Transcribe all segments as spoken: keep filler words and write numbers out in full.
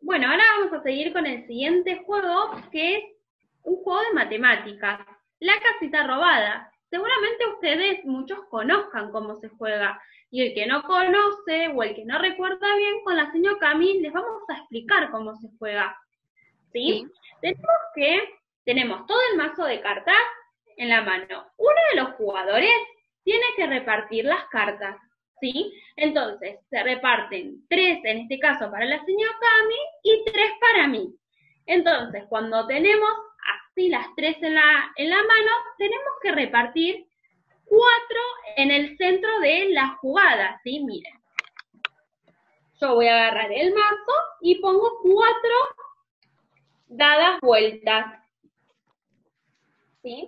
Bueno, ahora vamos a seguir con el siguiente juego, que es un juego de matemáticas. La casita robada. Seguramente ustedes muchos conozcan cómo se juega. Y el que no conoce o el que no recuerda bien, con la señora Cami les vamos a explicar cómo se juega. ¿Sí? Sí, Tenemos que, tenemos todo el mazo de cartas en la mano. Uno de los jugadores tiene que repartir las cartas. ¿Sí? Entonces, se reparten tres, en este caso, para la señora Cami y tres para mí. Entonces, cuando tenemos así las tres en la, en la mano, tenemos que repartir cuatro en el centro de la jugada, ¿sí? Miren. Yo voy a agarrar el mazo y pongo cuatro dadas vueltas, ¿sí?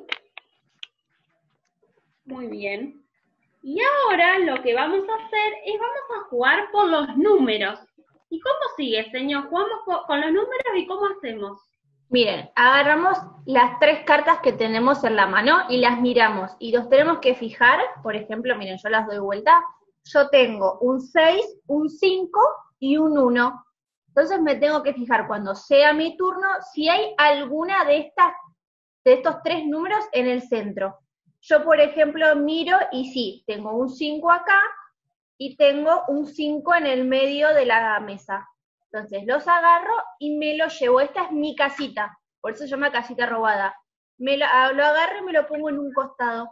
Muy bien. Y ahora lo que vamos a hacer es vamos a jugar por los números. ¿Y cómo sigue, señor? ¿Jugamos con los números y cómo hacemos? miren, agarramos las tres cartas que tenemos en la mano y las miramos. Y los tenemos que fijar, por ejemplo, miren, yo las doy vuelta. Yo tengo un seis, un cinco y un uno. Entonces me tengo que fijar cuando sea mi turno si hay alguna de estas, de estos tres números en el centro. Yo, por ejemplo, miro y sí, tengo un cinco acá y tengo un cinco en el medio de la mesa. Entonces los agarro y me lo llevo. Esta es mi casita, por eso se llama casita robada. Me lo, lo agarro y me lo pongo en un costado.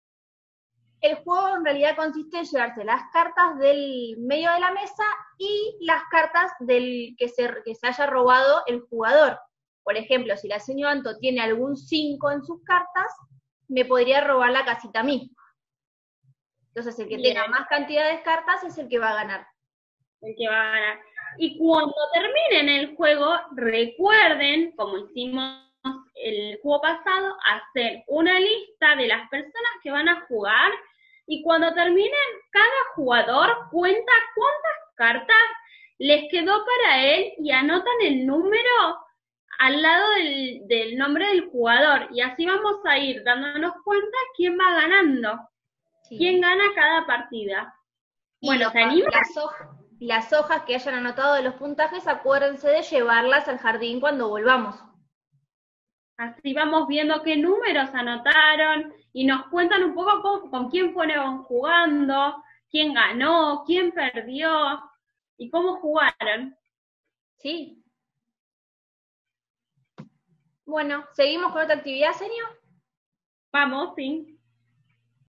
El juego en realidad consiste en llevarse las cartas del medio de la mesa y las cartas del que se, que se haya robado el jugador. Por ejemplo, si la señora Anto tiene algún cinco en sus cartas, me podría robar la casita a mí. Entonces el que Bien, tenga más cantidad de cartas es el que va a ganar. el que va a ganar. Y cuando terminen el juego, recuerden, como hicimos el juego pasado, hacer una lista de las personas que van a jugar y cuando terminen, cada jugador cuenta cuántas cartas les quedó para él y anotan el número al lado del, del nombre del jugador. Y así vamos a ir dándonos cuenta quién va ganando, Sí. quién gana cada partida. Y Bueno, los, ¿se animan? las, hojas, las hojas que hayan anotado de los puntajes, acuérdense de llevarlas al jardín cuando volvamos. Así vamos viendo qué números anotaron y nos cuentan un poco con, con quién fueron jugando, quién ganó, quién perdió y cómo jugaron. ¿Sí? Bueno, ¿seguimos con otra actividad, señor? Vamos, sí.